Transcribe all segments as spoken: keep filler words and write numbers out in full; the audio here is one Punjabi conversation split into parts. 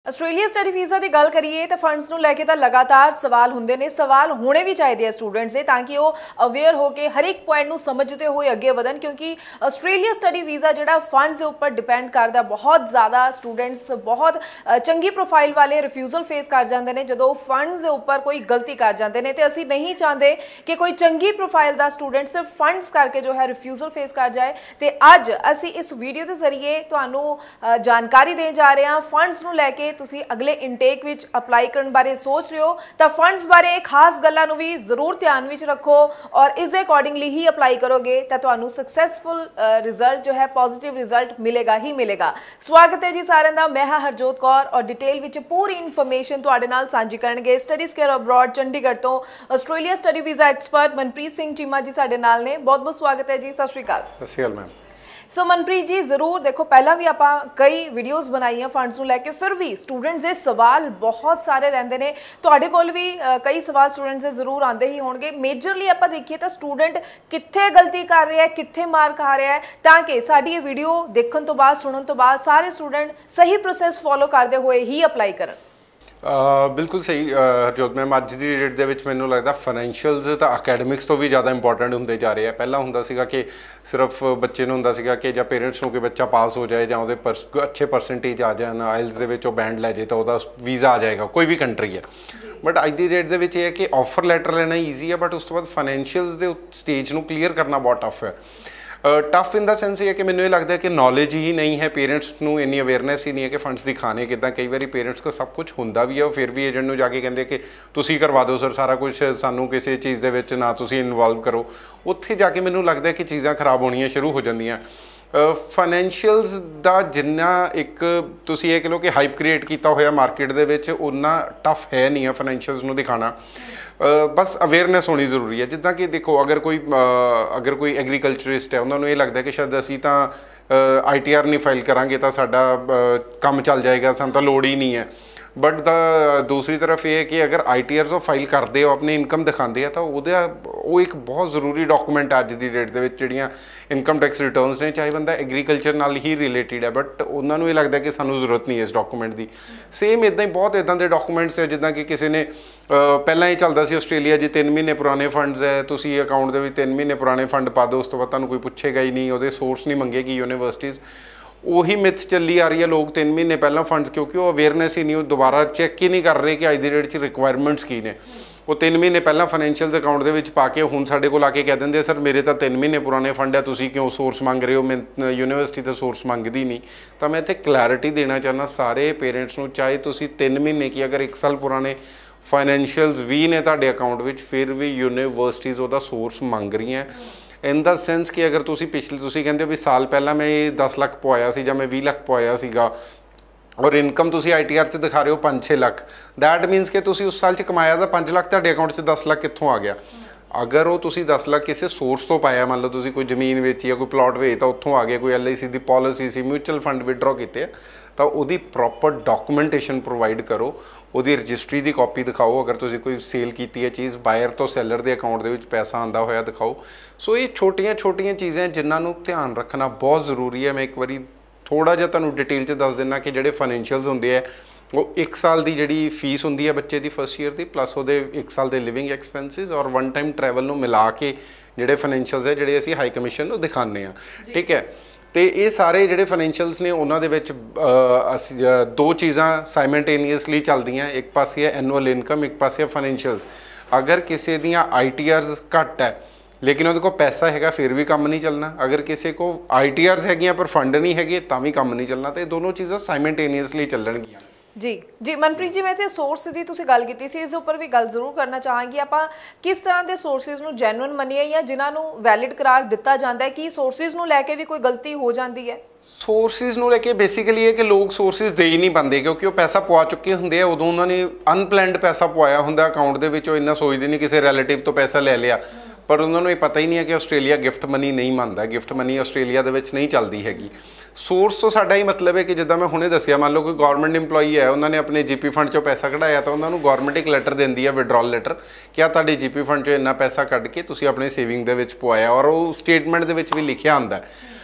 ਆਸਟ੍ਰੇਲੀਆ ਸਟੱਡੀ ਵੀਜ਼ਾ ਦੀ ਗੱਲ ਕਰੀਏ ਤਾਂ ਫੰਡਸ ਨੂੰ ਲੈ ਕੇ ਤਾਂ ਲਗਾਤਾਰ ਸਵਾਲ ਹੁੰਦੇ ਨੇ। ਸਵਾਲ ਹੋਣੇ ਵੀ ਚਾਹੀਦੇ ਆ ਸਟੂਡੈਂਟਸ ਦੇ, ਤਾਂ ਕਿ ਉਹ ਅਵੇਅਰ ਹੋ ਕੇ ਹਰ ਇੱਕ ਪੁਆਇੰਟ ਨੂੰ ਸਮਝਦੇ ਹੋਏ ਅੱਗੇ ਵਧਣ, ਕਿਉਂਕਿ ਆਸਟ੍ਰੇਲੀਆ ਸਟੱਡੀ ਵੀਜ਼ਾ ਜਿਹੜਾ ਫੰਡਸ ਦੇ ਉੱਪਰ ਡਿਪੈਂਡ ਕਰਦਾ। ਬਹੁਤ ਜ਼ਿਆਦਾ ਸਟੂਡੈਂਟਸ ਬਹੁਤ ਚੰਗੀ ਪ੍ਰੋਫਾਈਲ ਵਾਲੇ ਰਿਫਿਊਜ਼ਲ ਫੇਸ ਕਰ ਜਾਂਦੇ ਨੇ ਜਦੋਂ ਫੰਡਸ ਦੇ ਉੱਪਰ ਕੋਈ ਗਲਤੀ ਕਰ ਜਾਂਦੇ ਨੇ, ਤੇ ਅਸੀਂ ਨਹੀਂ ਚਾਹੁੰਦੇ ਕਿ ਕੋਈ ਚੰਗੀ ਪ੍ਰੋਫਾਈਲ ਦਾ ਸਟੂਡੈਂਟ ਸਿਰਫ ਫੰਡਸ ਕਰਕੇ ਜੋ ਹੈ ਰਿਫਿਊਜ਼ਲ ਫੇਸ ਕਰ ਜਾਏ। ਤੇ ਅੱਜ ਅਸੀਂ ਇਸ ਵੀਡੀਓ ਦੇ ਜ਼ਰੀਏ ਤੁਹਾਨੂੰ ਜਾਣਕਾਰੀ ਦੇਣ ਜਾ ਰਹੇ ਹਾਂ। ਫੰਡਸ ਨੂੰ ਲੈ ਕੇ ਤੁਸੀਂ ਅਗਲੇ ਇਨਟੇਕ ਵਿੱਚ ਅਪਲਾਈ ਕਰਨ ਬਾਰੇ ਸੋਚ ਰਹੇ ਹੋ ਤਾਂ ਫੰਡਸ ਬਾਰੇ ਖਾਸ ਗੱਲਾਂ ਨੂੰ ਵੀ ਜ਼ਰੂਰ ਧਿਆਨ ਵਿੱਚ ਰੱਖੋ ਔਰ ਇਸ ਦੇ ਅਕੋਰਡਿੰਗਲੀ ਹੀ ਅਪਲਾਈ ਕਰੋਗੇ ਤਾਂ ਤੁਹਾਨੂੰ ਸਕਸੈਸਫੁਲ ਰਿਜ਼ਲਟ ਜੋ ਹੈ ਪੋਜ਼ਿਟਿਵ ਰਿਜ਼ਲਟ ਮਿਲੇਗਾ ਹੀ ਮਿਲੇਗਾ। ਸਵਾਗਤ ਹੈ ਜੀ ਸਾਰਿਆਂ ਦਾ, ਮੈਂ ਹਾਂ ਹਰਜੋਤ ਕੌਰ ਔਰ ਡਿਟੇਲ ਵਿੱਚ ਪੂਰੀ ਇਨਫੋਰਮੇਸ਼ਨ ਤੁਹਾਡੇ ਨਾਲ ਸਾਂਝੀ ਕਰਨਗੇ ਸਟੱਡੀਜ਼ ਕੇਅਰ ਅਬਰੋਡ ਚੰਡੀਗੜ੍ਹ ਤੋਂ Australia study visa expert Manpreet Singh Cheema ji ਸਾਡੇ ਨਾਲ ਨੇ। ਬਹੁਤ ਬਹੁਤ ਸਵਾਗਤ ਹੈ ਜੀ। ਸਤਿ ਸ਼੍ਰੀ ਅਕਾਲ। ਸਤਿ ਸ਼੍ਰੀ ਅਕਾਲ ਮੈਮ। ਸੋ ਮਨਪ੍ਰੀਤ ਜੀ, ਜ਼ਰੂਰ ਦੇਖੋ, ਪਹਿਲਾਂ ਵੀ ਆਪਾਂ ਕਈ ਵੀਡੀਓਜ਼ ਬਣਾਈਆਂ ਫੰਡਸ ਨੂੰ ਲੈ ਕੇ, ਫਿਰ ਵੀ ਸਟੂਡੈਂਟਸ ਦੇ ਸਵਾਲ ਬਹੁਤ ਸਾਰੇ ਰਹਿੰਦੇ ਨੇ। ਤੁਹਾਡੇ ਕੋਲ ਵੀ ਕਈ ਸਵਾਲ ਸਟੂਡੈਂਟਸ ਦੇ ਜ਼ਰੂਰ ਆਉਂਦੇ ਹੀ ਹੋਣਗੇ। ਮੇਜਰਲੀ ਆਪਾਂ ਦੇਖੀਏ ਤਾਂ ਸਟੂਡੈਂਟ ਕਿੱਥੇ ਗਲਤੀ ਕਰ ਰਿਹਾ ਹੈ, ਕਿੱਥੇ ਮਾਰ ਖਾ ਰਿਹਾ ਹੈ, ਤਾਂ ਕਿ ਸਾਡੀ ਇਹ ਵੀਡੀਓ ਦੇਖਣ ਤੋਂ ਬਾਅਦ ਸੁਣਨ ਤੋਂ ਬਾਅਦ ਸਾਰੇ ਸਟੂਡੈਂਟ ਸਹੀ ਪ੍ਰੋਸੈਸ ਫੋਲੋ ਕਰਦੇ ਹੋਏ ਹੀ ਅਪਲਾਈ ਕਰਨ। ਬਿਲਕੁਲ ਸਹੀ ਹਰਜੋਤ ਮੈਮ, ਅੱਜ ਦੀ ਡੇਟ ਦੇ ਵਿੱਚ ਮੈਨੂੰ ਲੱਗਦਾ ਫਾਈਨੈਂਸ਼ੀਅਲਸ ਤਾਂ ਅਕੈਡਮਿਕਸ ਤੋਂ ਵੀ ਜ਼ਿਆਦਾ ਇੰਪੋਰਟੈਂਟ ਹੁੰਦੇ ਜਾ ਰਹੇ ਆ। ਪਹਿਲਾਂ ਹੁੰਦਾ ਸੀਗਾ ਕਿ ਸਿਰਫ ਬੱਚੇ ਨੂੰ ਹੁੰਦਾ ਸੀਗਾ ਕਿ ਜਾਂ ਪੇਰੈਂਟਸ ਨੂੰ ਕਿ ਬੱਚਾ ਪਾਸ ਹੋ ਜਾਏ ਜਾਂ ਉਹਦੇ ਪਰ ਅੱਛੇ ਪਰਸੈਂਟੇਜ ਆ ਜਾਣ, ਆਇਲਸ ਦੇ ਵਿੱਚ ਉਹ ਬੈਂਡ ਲੈ ਜਾਏ ਤਾਂ ਉਹਦਾ ਵੀਜ਼ਾ ਆ ਜਾਏਗਾ, ਕੋਈ ਵੀ ਕੰਟਰੀ ਹੈ। ਬਟ ਅੱਜ ਦੀ ਡੇਟ ਦੇ ਵਿੱਚ ਇਹ ਹੈ ਕਿ ਆਫਰ ਲੈਟਰ ਲੈਣਾ ਈਜ਼ੀ ਹੈ, ਬਟ ਉਸ ਤੋਂ ਬਾਅਦ ਫਾਈਨੈਂਸ਼ੀਅਲਸ ਦੇ ਸਟੇਜ ਨੂੰ ਕਲੀਅਰ ਕਰਨਾ ਬਹੁਤ ਟਫ ਹੈ। ਟਫ ਇਨ ਦਾ ਸੈਂਸ ਇਹ ਹੈ ਕਿ ਮੈਨੂੰ ਇਹ ਲੱਗਦਾ ਕਿ ਨੌਲੇਜ ਹੀ ਨਹੀਂ ਹੈ, ਪੇਰੈਂਟਸ ਨੂੰ ਇੰਨੀ ਅਵੇਅਰਨੈਸ ਹੀ ਨਹੀਂ ਹੈ ਕਿ ਫੰਡਸ ਦਿਖਾਣੇ ਕਿੱਦਾਂ। ਕਈ ਵਾਰੀ ਪੇਰੈਂਟਸ ਕੋਲ ਸਭ ਕੁਝ ਹੁੰਦਾ ਵੀ ਹੈ, ਉਹ ਫਿਰ ਵੀ ਏਜੰਟ ਨੂੰ ਜਾ ਕੇ ਕਹਿੰਦੇ ਕਿ ਤੁਸੀਂ ਕਰਵਾ ਦਿਓ ਸਰ ਸਾਰਾ ਕੁਝ, ਸਾਨੂੰ ਕਿਸੇ ਚੀਜ਼ ਦੇ ਵਿੱਚ ਨਾ ਤੁਸੀਂ ਇਨਵੋਲਵ ਕਰੋ। ਉੱਥੇ ਜਾ ਕੇ ਮੈਨੂੰ ਲੱਗਦਾ ਕਿ ਚੀਜ਼ਾਂ ਖਰਾਬ ਹੋਣੀਆਂ ਸ਼ੁਰੂ ਹੋ ਜਾਂਦੀਆਂ। ਫਾਈਨੈਂਸ਼ੀਅਲਸ ਦਾ ਜਿੰਨਾ ਇੱਕ ਤੁਸੀਂ ਇਹ ਕਹਿ ਲਓ ਕਿ ਹਾਈਪ ਕ੍ਰੀਏਟ ਕੀਤਾ ਹੋਇਆ ਮਾਰਕੀਟ ਦੇ ਵਿੱਚ, ਉਨਾ ਟਫ ਹੈ ਨਹੀਂ ਹੈ ਫਾਈਨੈਂਸ਼ੀਅਲਸ ਨੂੰ ਦਿਖਾਉਣਾ। ਬਸ ਅਵੇਅਰਨੈਸ ਹੋਣੀ ਜ਼ਰੂਰੀ ਹੈ। ਜਿੱਦਾਂ ਕਿ ਦੇਖੋ, ਅਗਰ ਕੋਈ ਅਗਰ ਕੋਈ ਐਗਰੀਕਲਚਰਿਸਟ ਹੈ, ਉਹਨਾਂ ਨੂੰ ਇਹ ਲੱਗਦਾ ਕਿ ਸ਼ਾਇਦ ਅਸੀਂ ਤਾਂ ਆਈ ਟੀ ਆਰ ਨਹੀਂ ਫਾਈਲ ਕਰਾਂਗੇ ਤਾਂ ਸਾਡਾ ਕੰਮ ਚੱਲ ਜਾਏਗਾ, ਸਾਨੂੰ ਤਾਂ ਲੋੜ ਹੀ ਨਹੀਂ ਹੈ। ਬਟ ਦਾ ਦੂਸਰੀ ਤਰਫ ਇਹ ਹੈ ਕਿ ਅਗਰ ਆਈ ਟੀ ਆਰਸ ਉਹ ਫਾਈਲ ਕਰਦੇ ਹੋ, ਆਪਣੀ ਇਨਕਮ ਦਿਖਾਉਂਦੇ ਆ, ਤਾਂ ਉਹਦਾ ਉਹ ਇੱਕ ਬਹੁਤ ਜ਼ਰੂਰੀ ਡਾਕੂਮੈਂਟ ਅੱਜ ਦੀ ਡੇਟ ਦੇ ਵਿੱਚ ਜਿਹੜੀਆਂ ਇਨਕਮ ਟੈਕਸ ਰਿਟਰਨਸ ਨੇ, ਚਾਹੇ ਬੰਦਾ ਐਗਰੀਕਲਚਰ ਨਾਲ ਹੀ ਰਿਲੇਟਿਡ ਹੈ, ਬਟ ਉਹਨਾਂ ਨੂੰ ਇਹ ਲੱਗਦਾ ਕਿ ਸਾਨੂੰ ਜ਼ਰੂਰਤ ਨਹੀਂ ਹੈ ਇਸ ਡਾਕੂਮੈਂਟ ਦੀ। ਸੇਮ ਇੱਦਾਂ ਹੀ ਬਹੁਤ ਇੱਦਾਂ ਦੇ ਡਾਕੂਮੈਂਟਸ ਹੈ, ਜਿੱਦਾਂ ਕਿ ਕਿਸੇ ਨੇ ਪਹਿਲਾਂ ਇਹ ਚੱਲਦਾ ਸੀ ਆਸਟ੍ਰੇਲੀਆ ਜੀ ਤਿੰਨ ਮਹੀਨੇ ਪੁਰਾਣੇ ਫੰਡਸ ਹੈ, ਤੁਸੀਂ ਅਕਾਊਂਟ ਦੇ ਵਿੱਚ ਤਿੰਨ ਮਹੀਨੇ ਪੁਰਾਣੇ ਫੰਡ ਪਾ ਦਿਓ, ਉਸ ਤੋਂ ਬਾਅਦ ਤੁਹਾਨੂੰ ਕੋਈ ਪੁੱਛੇਗਾ ਹੀ ਨਹੀਂ, ਉਹਦੇ ਸੋਰਸ ਨਹੀਂ ਮੰਗੇਗੀ ਯੂਨੀਵਰਸਿਟੀਜ਼। ਉਹੀ ਮਿਥ ਚੱਲੀ ਆ ਰਹੀ ਹੈ, ਲੋਕ ਤਿੰਨ ਮਹੀਨੇ ਪਹਿਲਾਂ ਫੰਡਸ, ਕਿਉਂਕਿ ਉਹ ਅਵੇਅਰਨੈਸ ਹੀ ਨਹੀਂ, ਉਹ ਦੁਬਾਰਾ ਚੈੱਕ ਹੀ ਨਹੀਂ ਕਰ ਰਹੇ ਕਿ ਅੱਜ ਦੀ ਡੇਟ 'ਚ ਰਿਕੁਆਇਰਮੈਂਟਸ ਕੀ ਨੇ। ਉਹ ਤਿੰਨ ਮਹੀਨੇ ਪਹਿਲਾਂ ਫਾਈਨੈਂਸ਼ੀਅਲਸ ਅਕਾਊਂਟ ਦੇ ਵਿੱਚ ਪਾ ਕੇ ਹੁਣ ਸਾਡੇ ਕੋਲ ਆ ਕੇ ਕਹਿ ਦਿੰਦੇ ਸਰ ਮੇਰੇ ਤਾਂ ਤਿੰਨ ਮਹੀਨੇ ਪੁਰਾਣੇ ਫੰਡ ਹੈ, ਤੁਸੀਂ ਕਿਉਂ ਸੋਰਸ ਮੰਗ ਰਹੇ ਹੋ? ਮੈਂ ਯੂਨੀਵਰਸਿਟੀ ਤਾਂ ਸੋਰਸ ਮੰਗਦੀ ਨਹੀਂ। ਤਾਂ ਮੈਂ ਇੱਥੇ ਕਲੈਰਿਟੀ ਦੇਣਾ ਚਾਹੁੰਦਾ ਸਾਰੇ ਪੇਰੈਂਟਸ ਨੂੰ, ਚਾਹੇ ਤੁਸੀਂ ਤਿੰਨ ਮਹੀਨੇ ਕੀ ਅਗਰ ਇੱਕ ਸਾਲ ਪੁਰਾਣੇ ਫਾਈਨੈਂਸ਼ੀਅਲਸ ਵੀ ਨੇ ਤੁਹਾਡੇ ਅਕਾਊਂਟ ਵਿੱਚ, ਫਿਰ ਵੀ ਯੂਨੀਵਰਸਿਟੀਜ਼ ਉਹਦਾ ਸੋਰਸ ਮੰਗ ਰਹੀਆਂ। ਇਨ ਦਾ ਸੈਂਸ ਕਿ ਅਗਰ ਤੁਸੀਂ ਪਿਛਲੇ ਤੁਸੀਂ ਕਹਿੰਦੇ ਹੋ ਵੀ ਸਾਲ ਪਹਿਲਾਂ ਮੈਂ ਦਸ ਲੱਖ ਪਵਾਇਆ ਸੀ ਜਾਂ ਮੈਂ ਵੀਹ ਲੱਖ ਪਵਾਇਆ ਸੀਗਾ, ਔਰ ਇਨਕਮ ਤੁਸੀਂ ਆਈ ਟੀ ਆਰ 'ਚ ਦਿਖਾ ਰਹੇ ਹੋ ਪੰਜ ਛੇ ਲੱਖ, ਦੈਟ ਮੀਨਸ ਕਿ ਤੁਸੀਂ ਉਸ ਸਾਲ 'ਚ ਕਮਾਇਆ ਤਾਂ ਪੰਜ ਲੱਖ, ਤੁਹਾਡੇ ਅਕਾਊਂਟ 'ਚ ਦਸ ਲੱਖ ਕਿੱਥੋਂ ਆ ਗਿਆ? ਅਗਰ ਉਹ ਤੁਸੀਂ ਦਸ ਲੱਖ ਕਿਸੇ ਸੋਰਸ ਤੋਂ ਪਾਇਆ, ਮੰਨ ਲਓ ਤੁਸੀਂ ਕੋਈ ਜ਼ਮੀਨ ਵੇਚੀ ਜਾਂ ਕੋਈ ਪਲਾਟ ਵੇਚ ਤਾਂ ਉੱਥੋਂ ਆ ਗਿਆ, ਕੋਈ ਐਲ ਆਈ ਸੀ ਦੀ ਪੋਲਿਸੀ ਸੀ, ਮਿਊਚੁਅਲ ਫੰਡ ਵਿਡਰੋ ਕੀਤੇ ਆ, ਤਾਂ ਉਹਦੀ ਪ੍ਰੋਪਰ ਡਾਕੂਮੈਂਟੇਸ਼ਨ ਪ੍ਰੋਵਾਈਡ ਕਰੋ, ਉਹਦੀ ਰਜਿਸਟਰੀ ਦੀ ਕਾਪੀ ਦਿਖਾਓ। ਅਗਰ ਤੁਸੀਂ ਕੋਈ ਸੇਲ ਕੀਤੀ ਹੈ ਚੀਜ਼, ਬਾਇਰ ਤੋਂ ਸੈਲਰ ਦੇ ਅਕਾਊਂਟ ਦੇ ਵਿੱਚ ਪੈਸਾ ਆਉਂਦਾ ਹੋਇਆ ਦਿਖਾਓ। ਸੋ ਇਹ ਛੋਟੀਆਂ ਛੋਟੀਆਂ ਚੀਜ਼ਾਂ ਜਿਨ੍ਹਾਂ ਨੂੰ ਧਿਆਨ ਰੱਖਣਾ ਬਹੁਤ ਜ਼ਰੂਰੀ ਹੈ। ਮੈਂ ਇੱਕ ਵਾਰੀ ਥੋੜ੍ਹਾ ਜਿਹਾ ਤੁਹਾਨੂੰ ਡਿਟੇਲ 'ਚ ਦੱਸ ਦਿੰਦਾ ਕਿ ਜਿਹੜੇ ਫਾਈਨੈਂਸ਼ੀਅਲਸ ਹੁੰਦੇ ਹੈ, ਉਹ ਇੱਕ ਸਾਲ ਦੀ ਜਿਹੜੀ ਫੀਸ ਹੁੰਦੀ ਹੈ ਬੱਚੇ ਦੀ ਫਸਟ ਈਅਰ ਦੀ, ਪਲੱਸ ਉਹਦੇ ਇੱਕ ਸਾਲ ਦੇ ਲਿਵਿੰਗ ਐਕਸਪੈਂਸਿਸ ਔਰ ਵਨ ਟਾਈਮ ਟਰੈਵਲ ਨੂੰ ਮਿਲਾ ਕੇ ਜਿਹੜੇ ਫਾਈਨੈਂਸ਼ੀਅਲਸ ਹੈ ਜਿਹੜੇ ਅਸੀਂ ਹਾਈ ਕਮਿਸ਼ਨ ਨੂੰ ਦਿਖਾਉਂਦੇ ਹਾਂ, ਠੀਕ ਹੈ। ਅਤੇ ਇਹ ਸਾਰੇ ਜਿਹੜੇ ਫਾਈਨੈਂਸ਼ੀਅਲਸ ਨੇ ਉਹਨਾਂ ਦੇ ਵਿੱਚ ਅਸੀਂ ਦੋ ਚੀਜ਼ਾਂ ਸਾਈਮਲਟੇਨੀਅਸਲੀ ਚੱਲਦੀਆਂ, ਇੱਕ ਪਾਸੇ ਹੈ ਐਨੂਅਲ ਇਨਕਮ, ਇੱਕ ਪਾਸੇ ਹੈ ਫਾਈਨੈਂਸ਼ੀਅਲਸ। ਅਗਰ ਕਿਸੇ ਦੀਆਂ ਆਈ ਟੀ ਆਰਸ ਘੱਟ ਹੈ ਲੇਕਿਨ ਉਹਦੇ ਕੋਲ ਪੈਸਾ ਹੈਗਾ ਫਿਰ ਵੀ ਕੰਮ ਨਹੀਂ ਚੱਲਣਾ, ਅਗਰ ਕਿਸੇ ਕੋਲ ਆਈ ਟੀ ਆਰਸ ਹੈਗੀਆਂ ਪਰ ਫੰਡ ਨਹੀਂ ਹੈਗੇ ਤਾਂ ਵੀ ਕੰਮ ਨਹੀਂ ਚੱਲਣਾ। ਤਾਂ ਇਹ ਦੋਨੋਂ ਚੀਜ਼ਾਂ ਸਾਈਮਲਟੇਨੀਅਸਲੀ ਚੱਲਣਗੀਆਂ। ਜੀ ਜੀ ਮਨਪ੍ਰੀਤ ਜੀ, ਮੈਂ ਤੇ ਸੋਰਸ ਦੀ ਤੁਸੀਂ ਗੱਲ ਕੀਤੀ ਸੀ, ਇਸ ਉੱਪਰ ਵੀ ਗੱਲ ਜ਼ਰੂਰ ਕਰਨਾ ਚਾਹਾਂਗੀ। ਆਪਾਂ ਕਿਸ ਤਰ੍ਹਾਂ ਦੇ ਸੋਰਸਿਸ ਨੂੰ ਜੈਨੂਇਨ ਮੰਨੀਏ ਜਾਂ ਜਿਨ੍ਹਾਂ ਨੂੰ ਵੈਲਿਡ ਕਰਾਰ ਦਿੱਤਾ ਜਾਂਦਾ ਹੈ? ਕਿ ਸੋਰਸਿਸ ਨੂੰ ਲੈ ਕੇ ਵੀ ਕੋਈ ਗਲਤੀ ਹੋ ਜਾਂਦੀ ਹੈ? ਸੋਰਸਿਸ ਨੂੰ ਲੈ ਕੇ ਬੇਸਿਕਲੀ ਇਹ ਕਿ ਲੋਕ ਸੋਰਸਿਸ ਦੇ ਹੀ ਨਹੀਂ ਪਾਉਂਦੇ, ਕਿਉਂਕਿ ਉਹ ਪੈਸਾ ਪਵਾ ਚੁੱਕੇ ਹੁੰਦੇ ਆ। ਉਦੋਂ ਉਹਨਾਂ ਨੇ ਅਨਪਲੈਨਡ ਪੈਸਾ ਪਵਾਇਆ ਹੁੰਦਾ ਅਕਾਊਂਟ ਦੇ ਵਿੱਚ, ਉਹ ਇੰਨਾ ਸੋਚਦੇ ਨਹੀਂ ਕਿਸੇ ਰਿਲੇਟਿਵ ਤੋਂ ਪੈਸਾ ਲੈ ਲਿਆ, ਪਰ ਉਹਨਾਂ ਨੂੰ ਇਹ ਪਤਾ ਹੀ ਨਹੀਂ ਹੈ ਕਿ ਆਸਟ੍ਰੇਲੀਆ ਗਿਫਟ ਮਨੀ ਨਹੀਂ ਮੰਨਦਾ, ਗਿਫਟ ਮਨੀ ਆਸਟ੍ਰੇਲੀਆ ਦੇ ਵਿੱਚ ਨਹੀਂ ਚੱਲਦੀ ਹੈਗੀ। ਸੋਰਸ ਤੋਂ ਸਾਡਾ ਹੀ ਮਤਲਬ ਹੈ ਕਿ ਜਿੱਦਾਂ ਮੈਂ ਹੁਣੇ ਦੱਸਿਆ, ਮੰਨ ਲਓ ਕੋਈ ਗੌਰਮੈਂਟ ਇੰਪਲੋਈ ਹੈ, ਉਹਨਾਂ ਨੇ ਆਪਣੇ ਜੀ ਪੀ ਫੰਡ 'ਚੋਂ ਪੈਸਾ ਕਢਾਇਆ, ਤਾਂ ਉਹਨਾਂ ਨੂੰ ਗੌਰਮੈਂਟ ਇੱਕ ਲੈਟਰ ਦਿੰਦੀ ਹੈ, ਵਿਡਰੋਲ ਲੈਟਰ, ਕਿ ਆ ਤੁਹਾਡੇ ਜੀ ਪੀ ਫੰਡ 'ਚੋਂ ਇੰਨਾ ਪੈਸਾ ਕੱਢ ਕੇ ਤੁਸੀਂ ਆਪਣੇ ਸੇਵਿੰਗ ਦੇ ਵਿੱਚ ਪਵਾਇਆ, ਔਰ ਉਹ ਸਟੇਟਮੈਂਟ ਦੇ ਵਿੱਚ ਵੀ ਲਿਖਿਆ ਹੁੰਦਾ।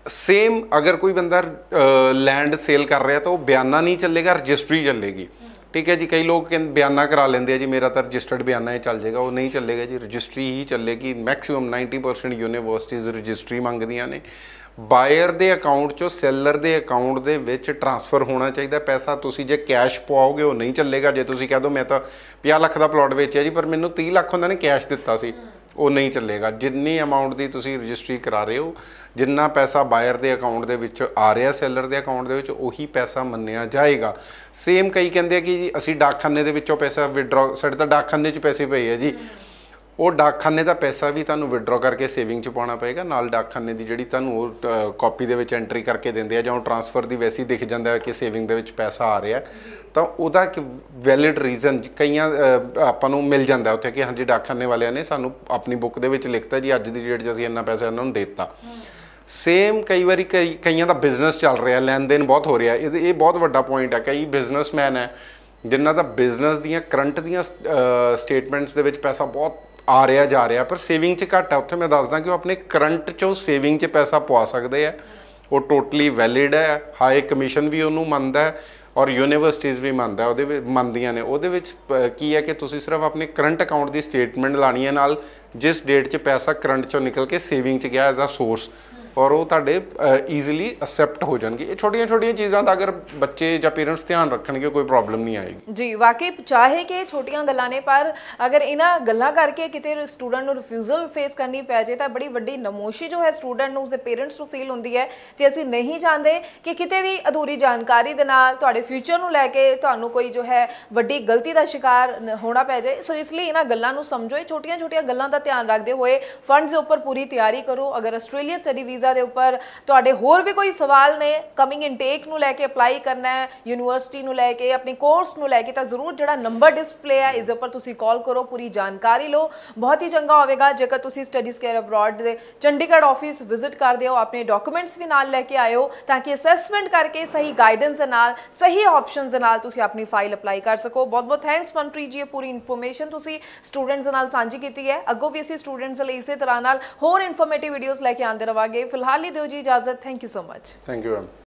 सेम अगर कोई बंदा लैंड सेल कर रहा है तो बयाना नहीं चलेगा, रजिस्ट्री चलेगी। ठीक है जी, कई लोग कहते बयाना करा लेंगे जी, मेरा तो रजिस्टर्ड बयाना ही चल जाएगा, वो नहीं चलेगा जी, रजिस्ट्री ही चलेगी। Maximum ninety percent universities registry मंगदियां ने। बायर ਦੇ ਅਕਾਊਂਟ ਚੋਂ ਸੈਲਰ ਦੇ ਅਕਾਊਂਟ ਦੇ ਵਿੱਚ ਟ੍ਰਾਂਸਫਰ ਹੋਣਾ ਚਾਹੀਦਾ ਪੈਸਾ। ਤੁਸੀਂ ਜੇ ਕੈਸ਼ ਪਵਾਓਗੇ ਉਹ ਨਹੀਂ ਚੱਲੇਗਾ। ਜੇ ਤੁਸੀਂ ਕਹਿ ਦੋ ਮੈਂ ਤਾਂ ਪੰਜਾਹ ਲੱਖ ਦਾ ਪਲਾਟ ਵੇਚਿਆ ਜੀ ਪਰ ਮੈਨੂੰ ਤੀਹ ਲੱਖ ਉਹਨਾਂ ਨੇ ਕੈਸ਼ ਦਿੱਤਾ ਸੀ, ਉਹ ਨਹੀਂ ਚੱਲੇਗਾ। ਜਿੰਨੀ ਅਮਾਊਂਟ ਦੀ ਤੁਸੀਂ ਰਜਿਸਟਰੀ ਕਰਾ ਰਹੇ ਹੋ, ਜਿੰਨਾ ਪੈਸਾ ਬਾਇਰ ਦੇ ਅਕਾਊਂਟ ਦੇ ਵਿੱਚ ਆ ਰਿਹਾ ਸੈਲਰ ਦੇ ਅਕਾਊਂਟ ਦੇ ਵਿੱਚ, ਉਹੀ ਪੈਸਾ ਮੰਨਿਆ ਜਾਏਗਾ। ਸੇਮ ਕਈ ਕਹਿੰਦੇ ਆ ਕਿ ਜੀ ਅਸੀਂ ਡਾਕਖਾਨੇ ਦੇ ਵਿੱਚੋਂ ਪੈਸਾ ਵਿਡਰਾ, ਸਾਡੇ ਤਾਂ ਡਾਕਖਾਨੇ 'ਚ ਪੈਸੇ ਪਏ ਆ ਜੀ, ਉਹ ਡਾਕਖਾਨੇ ਦਾ ਪੈਸਾ ਵੀ ਤੁਹਾਨੂੰ ਵਿਡਰਾ ਕਰਕੇ ਸੇਵਿੰਗ 'ਚ ਪਾਉਣਾ ਪਏਗਾ। ਨਾਲ ਡਾਕਖਾਨੇ ਦੀ ਜਿਹੜੀ ਤੁਹਾਨੂੰ ਉਹ ਕਾਪੀ ਦੇ ਵਿੱਚ ਐਂਟਰੀ ਕਰਕੇ ਦਿੰਦੇ ਆ ਜਾਂ ਉਹ ਟ੍ਰਾਂਸਫਰ ਦੀ ਵੈਸੇ ਹੀ ਦਿਖ ਜਾਂਦਾ ਕਿ ਸੇਵਿੰਗ ਦੇ ਵਿੱਚ ਪੈਸਾ ਆ ਰਿਹਾ, ਤਾਂ ਉਹਦਾ ਇੱਕ ਵੈਲਿਡ ਰੀਜ਼ਨ ਕਈਆਂ ਆਪਾਂ ਨੂੰ ਮਿਲ ਜਾਂਦਾ ਉੱਥੇ ਕਿ ਹਾਂਜੀ ਡਾਕਖਾਨੇ ਵਾਲਿਆਂ ਨੇ ਸਾਨੂੰ ਆਪਣੀ ਬੁੱਕ ਦੇ ਵਿੱਚ ਲਿਖਤਾ ਜੀ ਅੱਜ ਦੀ ਡੇਟ 'ਚ ਅਸੀਂ ਇੰਨਾ ਪੈਸਾ ਇਹਨਾਂ ਨੂੰ ਦੇ ਦਿੱਤਾ। ਸੇਮ ਕਈ ਵਾਰੀ ਕਈ ਕਈਆਂ ਦਾ ਬਿਜ਼ਨਸ ਚੱਲ ਰਿਹਾ, ਲੈਣ ਦੇਣ ਬਹੁਤ ਹੋ ਰਿਹਾ, ਇਹ ਇਹ ਬਹੁਤ ਵੱਡਾ ਪੁਆਇੰਟ ਹੈ। ਕਈ ਬਿਜ਼ਨਸਮੈਨ ਹੈ ਜਿਨ੍ਹਾਂ ਦਾ ਬਿਜ਼ਨਸ ਦੀਆਂ ਕਰੰਟ ਦੀਆਂ ਸਟੇਟਮੈਂਟਸ ਦੇ ਵਿੱਚ ਪੈਸਾ ਬਹੁਤ ਆ ਰਿਹਾ ਜਾ ਰਿਹਾ ਪਰ ਸੇਵਿੰਗ 'ਚ ਘੱਟ ਹੈ। ਉੱਥੇ ਮੈਂ ਦੱਸਦਾ ਕਿ ਉਹ ਆਪਣੇ ਕਰੰਟ 'ਚੋਂ ਸੇਵਿੰਗ 'ਚ ਪੈਸਾ ਪਵਾ ਸਕਦੇ ਆ, ਉਹ ਟੋਟਲੀ ਵੈਲਿਡ ਹੈ। ਹਾਈ ਕਮਿਸ਼ਨ ਵੀ ਉਹਨੂੰ ਮੰਨਦਾ ਹੈ ਔਰ ਯੂਨੀਵਰਸਿਟੀਜ਼ ਵੀ ਮੰਨਦਾ ਉਹਦੇ ਵਿੱਚ ਮੰਨਦੀਆਂ ਨੇ। ਉਹਦੇ ਵਿੱਚ ਕੀ ਹੈ ਕਿ ਤੁਸੀਂ ਸਿਰਫ ਆਪਣੇ ਕਰੰਟ ਅਕਾਊਂਟ ਦੀ ਸਟੇਟਮੈਂਟ ਲਾਣੀ ਹੈ ਨਾਲ ਜਿਸ ਡੇਟ 'ਚ ਪੈਸਾ ਕਰੰਟ 'ਚੋਂ ਨਿਕਲ ਕੇ ਸੇਵਿੰਗ 'ਚ ਗਿਆ ਐਜ਼ ਅ ਸੋਰਸ, ਔਰ ਉਹ ਤੁਹਾਡੇ ਈਜ਼ੀਲੀ ਅਸੈਪਟ ਹੋ ਜਾਣਗੇ। ਇਹ ਛੋਟੀਆਂ ਛੋਟੀਆਂ ਚੀਜ਼ਾਂ ਦਾ ਅਗਰ ਬੱਚੇ ਜਾਂ ਪੇਰੈਂਟਸ ਧਿਆਨ ਰੱਖਣਗੇ ਕੋਈ ਪ੍ਰੋਬਲਮ ਨਹੀਂ ਆਏਗੀ ਜੀ। ਵਾਕਈ ਚਾਹੇ ਕਿ ਛੋਟੀਆਂ ਗੱਲਾਂ ਨੇ ਪਰ ਅਗਰ ਇਹਨਾਂ ਗੱਲਾਂ ਕਰਕੇ ਕਿਤੇ ਸਟੂਡੈਂਟ ਨੂੰ ਰਿਫਿਊਜ਼ਲ ਫੇਸ ਕਰਨੀ ਪੈ ਜਾਏ ਤਾਂ ਬੜੀ ਵੱਡੀ ਨਮੋਸ਼ੀ ਜੋ ਹੈ ਸਟੂਡੈਂਟ ਨੂੰ, ਉਸਦੇ ਪੇਰੈਂਟਸ ਨੂੰ ਫੀਲ ਹੁੰਦੀ ਹੈ। ਤੇ ਅਸੀਂ ਨਹੀਂ ਚਾਹੁੰਦੇ ਕਿ ਕਿਤੇ ਵੀ ਅਧੂਰੀ ਜਾਣਕਾਰੀ ਦੇ ਨਾਲ ਤੁਹਾਡੇ ਫਿਊਚਰ ਨੂੰ ਲੈ ਕੇ ਤੁਹਾਨੂੰ ਕੋਈ ਜੋ ਹੈ ਵੱਡੀ ਗਲਤੀ ਦਾ ਸ਼ਿਕਾਰ ਹੋਣਾ ਪੈ ਜਾਏ। ਸੋ ਇਸ ਲਈ ਇਹਨਾਂ ਗੱਲਾਂ ਨੂੰ ਸਮਝੋ, ਇਹ ਛੋਟੀਆਂ ਛੋਟੀਆਂ ਗੱਲਾਂ ਦਾ ਧਿਆਨ ਰੱਖਦੇ ਹੋਏ ਫੰਡਸ ਦੇ ਉੱਪਰ ਪੂਰੀ ਤਿਆਰੀ ਕਰੋ। ਅਗਰ ਆਸਟ੍ਰੇਲੀਆ ਸਟੱਡੀ ਵੀਜ਼ਾ ਦੇ ਉੱਪਰ ਤੁਹਾਡੇ ਹੋਰ ਵੀ ਕੋਈ ਸਵਾਲ ਨੇ, ਕਮਿੰਗ ਇਨਟੇਕ ਨੂੰ ਲੈ ਕੇ ਅਪਲਾਈ ਕਰਨਾ ਹੈ, ਯੂਨੀਵਰਸਿਟੀ ਨੂੰ ਲੈ ਕੇ, ਆਪਣੀ ਕੋਰਸ ਨੂੰ ਲੈ ਕੇ, ਤਾਂ ਜ਼ਰੂਰ ਜਿਹੜਾ ਨੰਬਰ ਡਿਸਪਲੇ ਹੈ ਇਸ ਉੱਪਰ ਤੁਸੀਂ ਕਾਲ ਕਰੋ, ਪੂਰੀ ਜਾਣਕਾਰੀ ਲਓ। ਬਹੁਤ ਹੀ ਚੰਗਾ ਹੋਵੇਗਾ ਜੇਕਰ ਤੁਸੀਂ ਸਟੱਡੀਜ਼ ਕੇਅਰ ਅਬਰੋਡ ਦੇ ਚੰਡੀਗੜ੍ਹ ਆਫਿਸ ਵਿਜ਼ਿਟ ਕਰਦੇ ਹੋ, ਆਪਣੇ ਡਾਕੂਮੈਂਟਸ ਵੀ ਨਾਲ ਲੈ ਕੇ ਆਇਓ ਤਾਂ ਕਿ ਅਸੈਸਮੈਂਟ ਕਰਕੇ ਸਹੀ ਗਾਈਡੈਂਸ ਦੇ ਨਾਲ, ਸਹੀ ਆਪਸ਼ਨਸ ਦੇ ਨਾਲ ਤੁਸੀਂ ਆਪਣੀ ਫਾਈਲ ਅਪਲਾਈ ਕਰ ਸਕੋ। ਬਹੁਤ ਬਹੁਤ ਥੈਂਕਸ ਮਨਪ੍ਰੀਤ ਜੀ, ਇਹ ਪੂਰੀ ਇਨਫੋਰਮੇਸ਼ਨ ਤੁਸੀਂ ਸਟੂਡੈਂਟਸ ਦੇ ਨਾਲ ਸਾਂਝੀ ਕੀਤੀ ਹੈ। ਅੱਗੋਂ ਵੀ ਅਸੀਂ ਸਟੂਡੈਂਟਸ ਲਈ ਇਸੇ ਤਰ੍ਹਾਂ ਨਾਲ ਹੋਰ ਇਨਫੋਰਮੇਟਿਵ ਵੀਡੀਓਜ਼ ਲੈ ਕੇ ਆਉਂਦੇ ਰਵਾਂਗੇ। ਫਿਲਹਾਲ ਲਈ ਦਿਓ ਜੀ इजाजत। Thank you so much. Thank you ma'am.